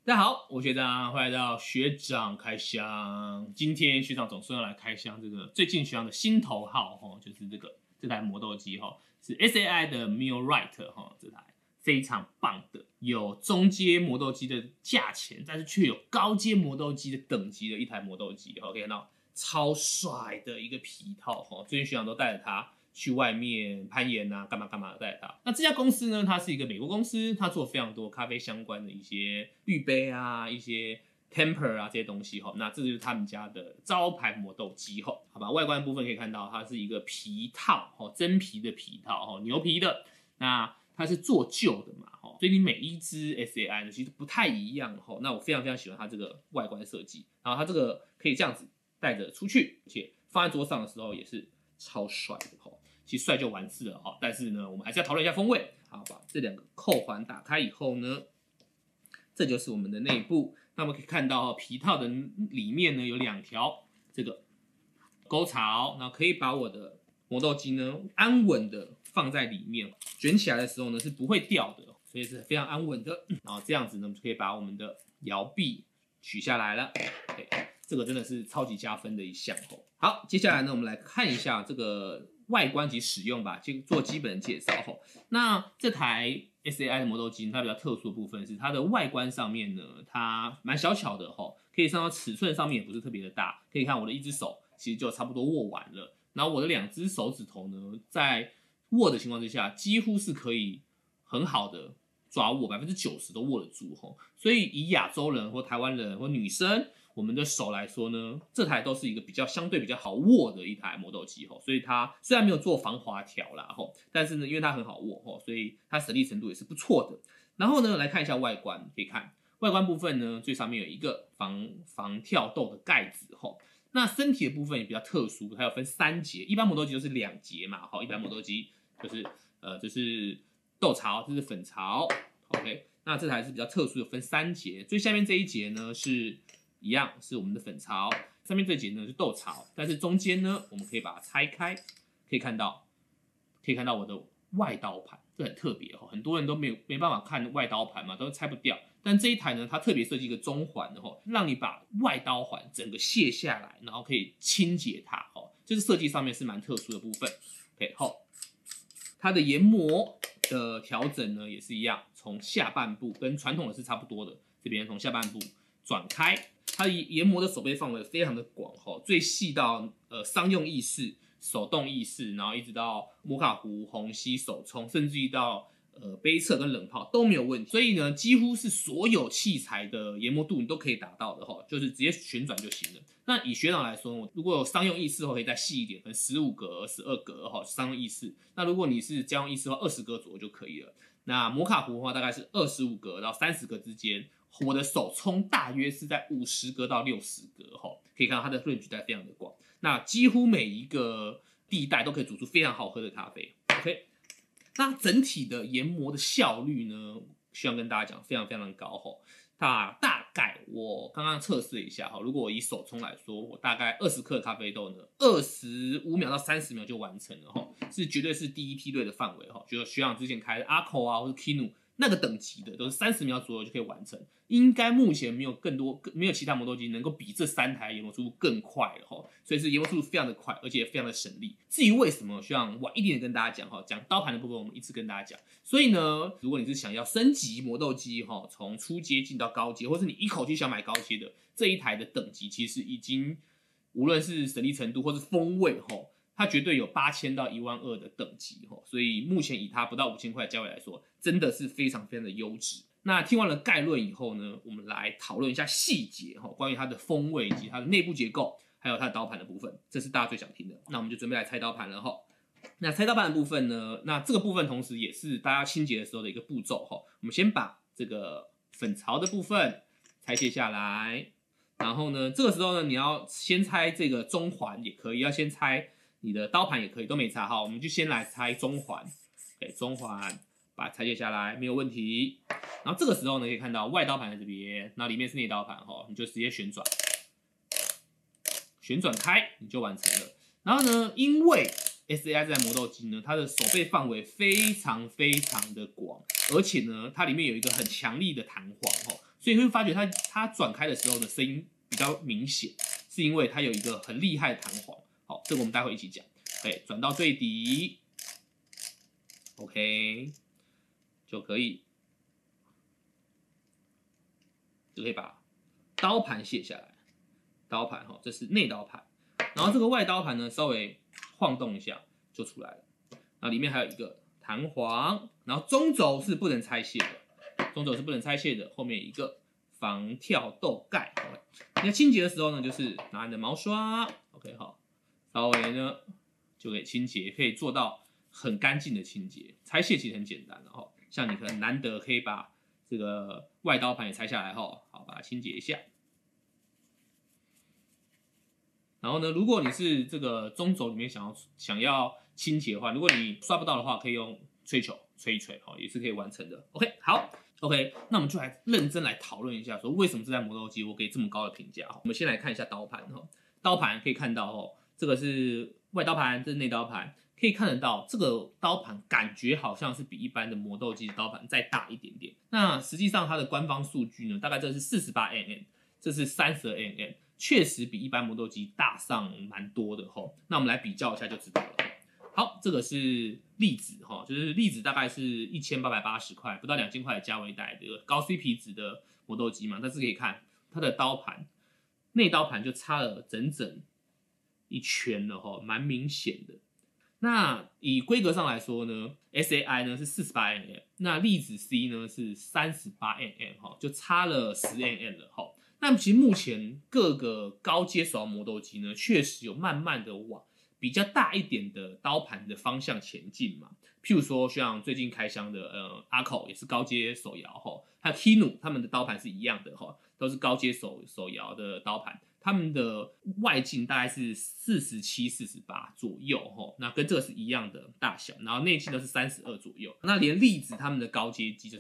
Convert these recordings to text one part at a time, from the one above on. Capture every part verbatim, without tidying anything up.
大家好，我学长，欢迎来到学长开箱。今天学长总算要来开箱这个最近学长的心头号哈，就是这个这台磨豆机哈，是 S A I 的 Millwright 哈，这台非常棒的，有中阶磨豆机的价钱，但是却有高阶磨豆机的等级的一台磨豆机哈，可以看到超帅的一个皮套哈，最近学长都带着它去外面攀岩啊，干嘛干嘛的带它。那这家公司呢，它是一个美国公司，它做非常多咖啡相关的一些滤杯啊，一些 temper 啊这些东西哈。那这就是他们家的招牌磨豆机哈，好吧？外观的部分可以看到，它是一个皮套哈，真皮的皮套哈，牛皮的。那它是做旧的嘛哈，所以你每一支 S A I 呢其实不太一样哈。那我非常非常喜欢它这个外观设计，然后它这个可以这样子带着出去，而且放在桌上的时候也是超帅的哈。其实帅就完事了哈，但是呢，我们还是要讨论一下风味。好，把这两个扣环打开以后呢，这就是我们的内部。那我们可以看到皮套的里面呢有两条这个沟槽，然后可以把我的磨豆机呢安稳的放在里面，卷起来的时候呢是不会掉的，所以是非常安稳的。然后这样子呢，我们就可以把我们的摇臂取下来了。OK， 这个真的是超级加分的一项哦。好，接下来呢，我们来看一下这个外观及使用吧，就做基本的介绍吼。那这台 S A I 的磨豆机，它比较特殊的部分是它的外观上面呢，它蛮小巧的吼，可以上到尺寸上面也不是特别的大。可以看我的一只手其实就差不多握完了，然后我的两只手指头呢，在握的情况之下，几乎是可以很好的抓握，百分之九十都握得住吼。所以以亚洲人或台湾人或女生，我们的手来说呢，这台都是一个比较相对比较好握的一台磨豆机吼，所以它虽然没有做防滑条啦吼，但是呢，因为它很好握吼，所以它省力程度也是不错的。然后呢，来看一下外观，可以看外观部分呢，最上面有一个防防跳豆的盖子吼。那身体的部分也比较特殊，它有分三节，一般磨豆机都是两节嘛吼，一般磨豆机就是呃就是豆槽，这是粉槽 ，OK， 那这台是比较特殊的，分三节，最下面这一节呢是一样是我们的粉槽，上面这节呢是豆槽，但是中间呢我们可以把它拆开，可以看到，可以看到我的外刀盘，这很特别哦，很多人都没有没办法看外刀盘嘛，都拆不掉。但这一台呢，它特别设计一个中环的吼，让你把外刀环整个卸下来，然后可以清洁它哦，就是设计上面是蛮特殊的部分。OK， 好，它的研磨的调整呢也是一样，从下半部跟传统的是差不多的，这边从下半部转开。它研磨的手背范围非常的广哈，最细到呃商用意式、手动意式，然后一直到摩卡壶、虹吸、手冲，甚至于到呃杯测跟冷泡都没有问题。所以呢，几乎是所有器材的研磨度你都可以达到的哈，就是直接旋转就行了。那以学长来说，如果有商用意式的话，可以再细一点，可能十五格、十二格哈，商用意式。那如果你是家用意式的话，二十格左右就可以了。那摩卡壶的话，大概是二十五格到三十格之间。我的手冲大约是在五十格到六十格齁，可以看到它的 range 带非常的广，那几乎每一个地带都可以煮出非常好喝的咖啡。OK， 那整体的研磨的效率呢，需要跟大家讲非常非常的高齁。那大概我刚刚测试了一下齁，如果我以手冲来说，我大概二十克的咖啡豆呢，二十五秒到三十秒就完成了齁，是绝对是第一梯队的范围齁，就是学长之前开的 Arco 啊或者 Kinu。那个等级的都是三十秒左右就可以完成，应该目前没有更多没有其他磨豆机能够比这三台研磨速度更快了齁，所以是研磨速度非常的快，而且非常的省力。至于为什么，需要晚一点跟大家讲齁，讲刀盘的部分我们一次跟大家讲。所以呢，如果你是想要升级磨豆机齁，从初阶进到高阶，或是你一口气想买高阶的，这一台的等级其实已经无论是省力程度或是风味齁。它绝对有八千到一万二的等级，所以目前以它不到五千块的价位来说，真的是非常非常的优质。那听完了概论以后呢，我们来讨论一下细节，关于它的风味以及它的内部结构，还有它的刀盘的部分，这是大家最想听的。那我们就准备来拆刀盘了齁。那拆刀盘的部分呢，那这个部分同时也是大家清洁的时候的一个步骤齁。我们先把这个粉槽的部分拆卸下来，然后呢，这个时候呢，你要先拆这个中环也可以，要先拆。你的刀盘也可以，都没差哈，我们就先来拆中环，对，中环把它拆卸下来没有问题。然后这个时候呢，可以看到外刀盘在这边，然后里面是内刀盘哈，你就直接旋转，旋转开你就完成了。然后呢，因为 S A I 这台磨豆机呢，它的手背范围非常非常的广，而且呢，它里面有一个很强力的弹簧哈， 所以会发觉它它转开的时候呢，声音比较明显，是因为它有一个很厉害的弹簧。好，这个我们待会一起讲。对，转到最底 ，OK， 就可以就可以把刀盘卸下来。刀盘哈，这是内刀盘，然后这个外刀盘呢，稍微晃动一下就出来了。然后里面还有一个弹簧，然后中轴是不能拆卸的，中轴是不能拆卸的。后面有一个防跳豆盖。你在清洁的时候呢，就是拿你的毛刷 ，OK 好，稍微呢就可以清洁，可以做到很干净的清洁。拆卸其实很简单的哈，像你可能难得可以把这个外刀盘也拆下来哈，好把它清洁一下。然后呢，如果你是这个中轴里面想要想要清洁的话，如果你刷不到的话，可以用吹球吹一吹，哦，也是可以完成的。OK， 好 ，OK， 那我们就来认真来讨论一下，说为什么这台磨豆机我给这么高的评价。我们先来看一下刀盘哈，刀盘可以看到哦，这个是外刀盘，这是内刀盘，可以看得到这个刀盘感觉好像是比一般的磨豆机的刀盘再大一点点。那实际上它的官方数据呢，大概这是四十八 N M， 这是三十二 N M。确实比一般磨豆机大上蛮多的吼，那我们来比较一下就知道了。好，这个是粒子哈，就是粒子大概是一千八百八十块，不到两千块的价位带的高 C P 值的磨豆机嘛。但是可以看它的刀盘，内刀盘就差了整整一圈了哈，蛮明显的。那以规格上来说呢 ，S A I 呢是四十八 N M， 那粒子 C 呢是三十八 N M 哈，就差了十 N M 了哈。那其实目前各个高阶手摇磨豆机呢，确实有慢慢的往比较大一点的刀盘的方向前进嘛。譬如说像最近开箱的呃阿口也是高阶手摇哈，还有 Kinu 他们的刀盘是一样的哈，都是高阶手手摇的刀盘，他们的外径大概是四十七、四十八左右哈，那跟这个是一样的大小，然后内径都是三十二左右。那连粒子他们的高阶机就是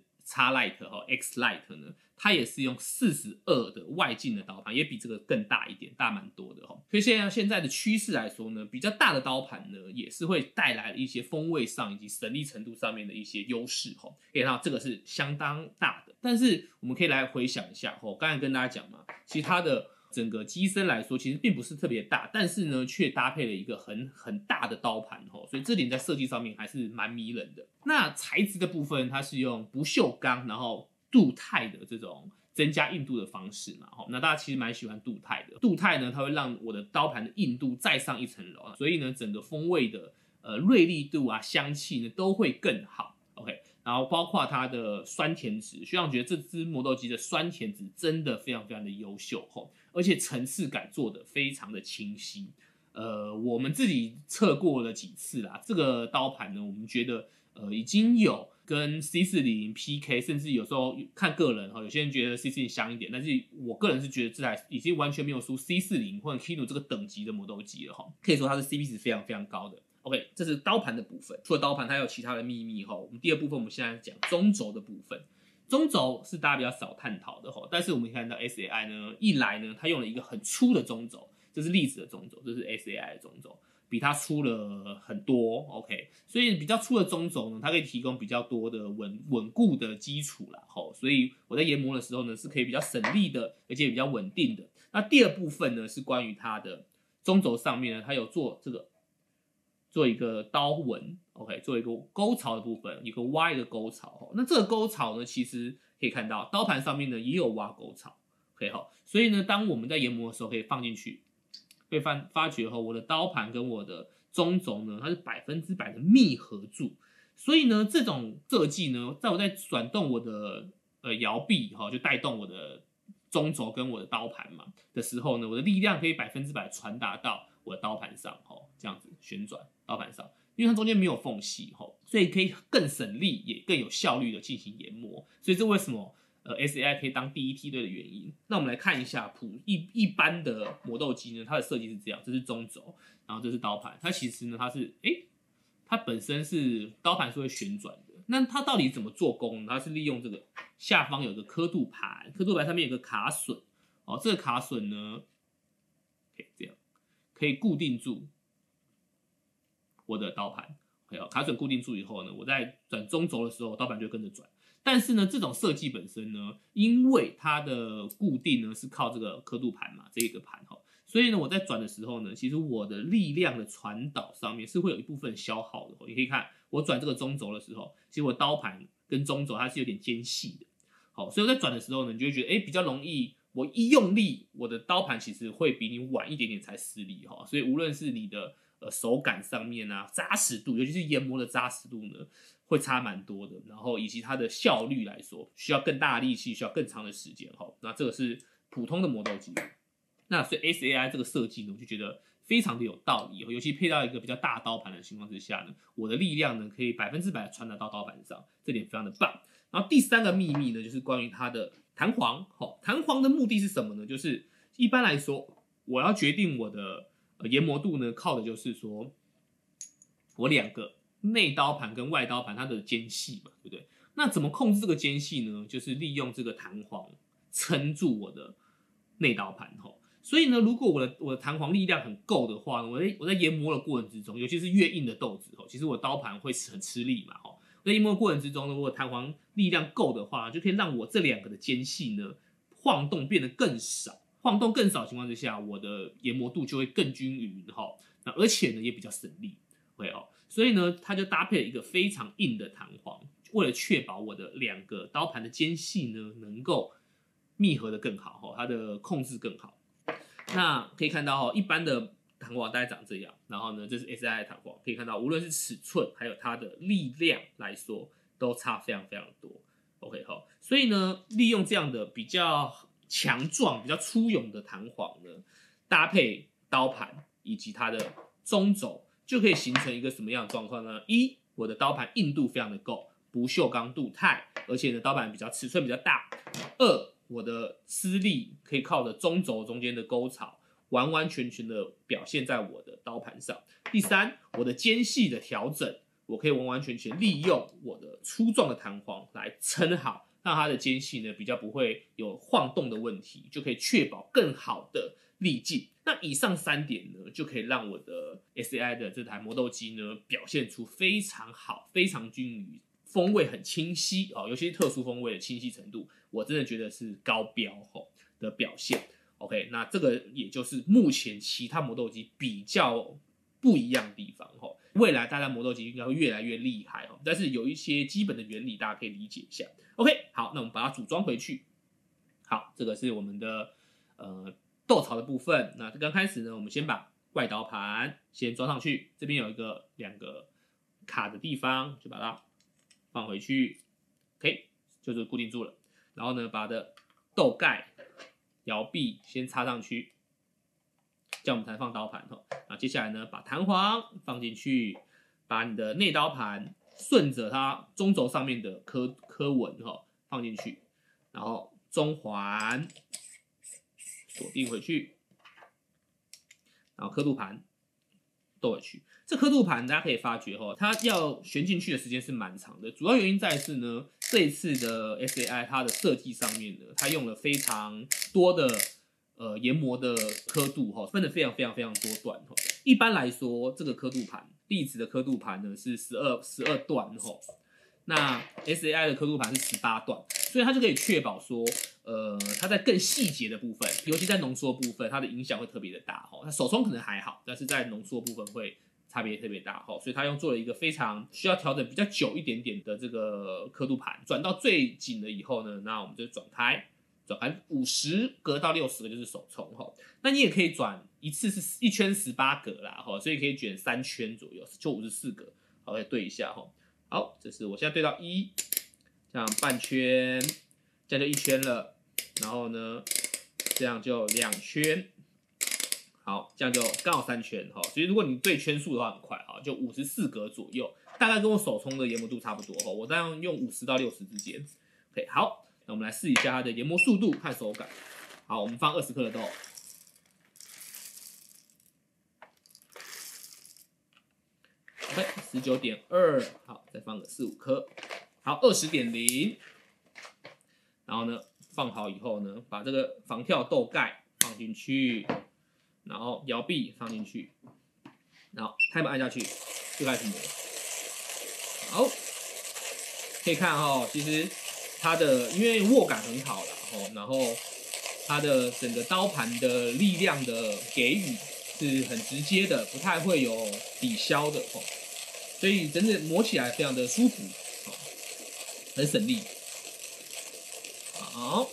X-Lite 和 X-Lite 呢，它也是用四十二的外径的刀盘，也比这个更大一点，大蛮多的哈。所以现在现在的趋势来说呢，比较大的刀盘呢，也是会带来一些风味上以及省力程度上面的一些优势哈。可以看到这个是相当大的，但是我们可以来回想一下哈，刚才跟大家讲嘛，其实它的整个机身来说，其实并不是特别大，但是呢，却搭配了一个很很大的刀盘哈，所以这点在设计上面还是蛮迷人的。那材质的部分，它是用不锈钢，然后镀钛的这种增加硬度的方式嘛，那大家其实蛮喜欢镀钛的。镀钛呢，它会让我的刀盘的硬度再上一层楼，所以呢，整个风味的呃锐利度啊、香气呢都会更好。OK， 然后包括它的酸甜值，学长觉得这支磨豆机的酸甜值真的非常非常的优秀吼，而且层次感做得非常的清晰。呃，我们自己测过了几次啦，这个刀盘呢，我们觉得呃已经有跟 C 四十 P K， 甚至有时候看个人哈，有些人觉得 C 四十 香一点，但是我个人是觉得这台已经完全没有输 C 四十 或者 Kinu 这个等级的磨豆机了哈，可以说它是 C P 值非常非常高的。OK， 这是刀盘的部分。除了刀盘，它还有其他的秘密哈。我们第二部分，我们现在讲中轴的部分。中轴是大家比较少探讨的哈，但是我们看到 S A I 呢，一来呢，它用了一个很粗的中轴，这是粒子的中轴，这是 S A I 的中轴，比它粗了很多。OK， 所以比较粗的中轴呢，它可以提供比较多的稳稳固的基础啦。吼，所以我在研磨的时候呢，是可以比较省力的，而且比较稳定的。那第二部分呢，是关于它的中轴上面呢，它有做这个。做一个刀纹 ，OK， 做一个沟槽的部分，一个挖一个沟槽。那这个沟槽呢，其实可以看到刀盘上面呢也有挖沟槽 ，OK 哈。所以呢，当我们在研磨的时候，可以放进去，会发发觉哈，我的刀盘跟我的中轴呢，它是百分之百的密合住。所以呢，这种设计呢，在我在转动我的呃摇臂哈，就带动我的中轴跟我的刀盘嘛的时候呢，我的力量可以百分之百传达到我的刀盘上，吼，这样子旋转刀盘上，因为它中间没有缝隙，吼，所以可以更省力，也更有效率的进行研磨。所以这为什么呃 S A I 可以当第一梯队的原因。那我们来看一下普一一般的磨豆机呢，它的设计是这样，这是中轴，然后这是刀盘，它其实呢它是诶、欸，它本身是刀盘是会旋转的。那它到底怎么做工呢？它是利用这个下方有个刻度盘，刻度盘上面有个卡榫，哦，这个卡榫呢，可以这样，可以固定住我的刀盘。OK， 卡榫固定住以后呢，我在转中轴的时候，刀盘就跟着转。 但是呢，这种设计本身呢，因为它的固定呢是靠这个刻度盘嘛，这个盘哈，所以呢，我在转的时候呢，其实我的力量的传导上面是会有一部分消耗的。你可以看我转这个中轴的时候，其实我刀盘跟中轴它是有点间隙的。好，所以我在转的时候呢，你就会觉得哎比较容易，我一用力，我的刀盘其实会比你晚一点点才施力哈。所以无论是你的呃手感上面啊，扎实度，尤其是研磨的扎实度呢，会差蛮多的。然后以及它的效率来说，需要更大的力气，需要更长的时间哈。那这个是普通的磨豆机。那所以 S A I 这个设计呢，我就觉得非常的有道理，尤其配到一个比较大刀盘的情况之下呢，我的力量呢可以百分之百传达到刀盘上，这点非常的棒。然后第三个秘密呢，就是关于它的弹簧。好，弹簧的目的是什么呢？就是一般来说，我要决定我的研磨度呢，靠的就是说我两个内刀盘跟外刀盘它的间隙嘛，对不对？那怎么控制这个间隙呢？就是利用这个弹簧撑住我的内刀盘哈。所以呢，如果我的我的弹簧力量很够的话，我在我在研磨的过程之中，尤其是越硬的豆子哈，其实我刀盘会很吃力嘛哈。在研磨的过程之中呢，如果弹簧力量够的话，就可以让我这两个的间隙呢晃动变得更少。晃动更少的情况之下，我的研磨度就会更均匀哈。那而且呢也比较省力，会哦。所以呢，它就搭配了一个非常硬的弹簧，为了确保我的两个刀盘的间隙呢能够密合的更好哈，它的控制更好。那可以看到哈，一般的弹簧大概长这样，然后呢，这是 S A I 的弹簧，可以看到无论是尺寸还有它的力量来说，都差非常非常多。OK 哈，所以呢，利用这样的比较强壮、比较粗勇的弹簧呢，搭配刀盘以及它的中轴，就可以形成一个什么样的状况呢？一，我的刀盘硬度非常的够，不锈钢镀钛，而且呢，刀盘比较尺寸比较大。二，我的施力可以靠着中轴中间的沟槽，完完全全的表现在我的刀盘上。第三，我的间隙的调整，我可以完完全全利用我的粗壮的弹簧来撑好，让它的间隙呢比较不会有晃动的问题，就可以确保更好的力劲。那以上三点呢，就可以让我的 S A I 的这台磨豆机呢表现出非常好、非常均匀。风味很清晰哦，尤其是特殊风味的清晰程度，我真的觉得是高标吼的表现。OK， 那这个也就是目前其他磨豆机比较不一样的地方吼。未来大家磨豆机应该会越来越厉害吼，但是有一些基本的原理大家可以理解一下。OK， 好，那我们把它组装回去。好，这个是我们的呃豆槽的部分。那刚开始呢，我们先把外刀盘先装上去，这边有一个两个卡的地方，就把它放回去 ，OK， 就是固定住了。然后呢，把的豆盖、摇臂先插上去，这样我们才放刀盘哈。那接下来呢，把弹簧放进去，把你的内刀盘顺着它中轴上面的刻刻纹哈放进去，然后中环锁定回去，然后刻度盘斗回去。这刻度盘大家可以发觉哈，它要旋进去的时间是蛮长的。主要原因在是呢，这一次的 S A I 它的设计上面呢，它用了非常多的呃研磨的刻度哈，分得非常非常非常多段哈。一般来说，这个刻度盘，粒子的刻度盘呢是十二十二段哈，那 S A I 的刻度盘是十八段，所以它就可以确保说，呃，它在更细节的部分，尤其在浓缩部分，它的影响会特别的大哈。它手冲可能还好，但是在浓缩部分会差别特别大哈，所以它用做了一个非常需要调整比较久一点点的这个刻度盘，转到最紧了以后呢，那我们就转开，转开五十格到六十格就是手冲哈。那你也可以转一次是一圈十八格啦哈，所以可以卷三圈左右，就五十四格，好，来对一下哈。好，这是我现在对到一，这样半圈，这样就一圈了，然后呢，这样就两圈。好，这样就刚好三圈哈，所以如果你对圈数的话很快哈，就五十四格左右，大概跟我手冲的研磨度差不多哈。我这样用五十到六十之间。OK， 好，那我们来试一下它的研磨速度和手感。好，我们放二十克的豆。OK， 十九点二，好，再放个四五颗。好，二十点零。然后呢，放好以后呢，把这个防跳豆盖放进去。然后摇臂放进去，然后 timer 按下去，就开始磨。好，可以看哈、哦，其实它的因为握感很好啦，哦，然后它的整个刀盘的力量的给予是很直接的，不太会有抵消的哦，所以整整磨起来非常的舒服，哦，很省力。好，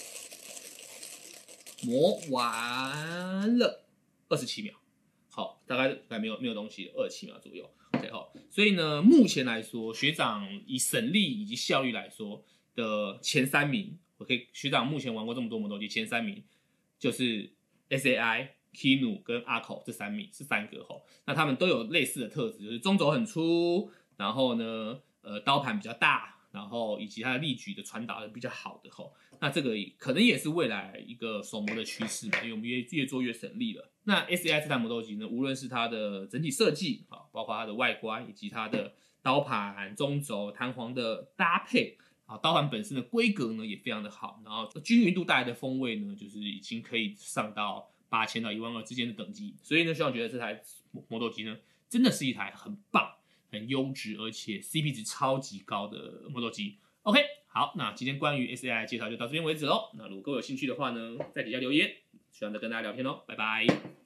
磨完了二十七秒，好，大概大概没有没有东西了，二十七秒左右。OK 哈，所以呢，目前来说，学长以省力以及效率来说的前三名，我可以学长目前玩过这么多磨豆机，前三名就是 S A I、Kinu 跟 Arco 这三名是三个哈，那他们都有类似的特质，就是中轴很粗，然后呢，呃，刀盘比较大，然后以及它的力矩的传导比较好的哈。那这个可能也是未来一个手磨的趋势吧，因为我们越越做越省力了。那 S A I 这台磨豆机呢，无论是它的整体设计啊，包括它的外观以及它的刀盘、中轴、弹簧的搭配啊，刀盘本身的规格呢也非常的好，然后均匀度带来的风味呢，就是已经可以上到八千到一万二之间的等级。所以呢，学长觉得这台磨豆机呢，真的是一台很棒、很优质，而且 C P 值超级高的磨豆机。OK， 好，那今天关于 S A I 介绍就到这边为止喽。那如果各位有兴趣的话呢，在底下留言，希望再跟大家聊天喽，拜拜。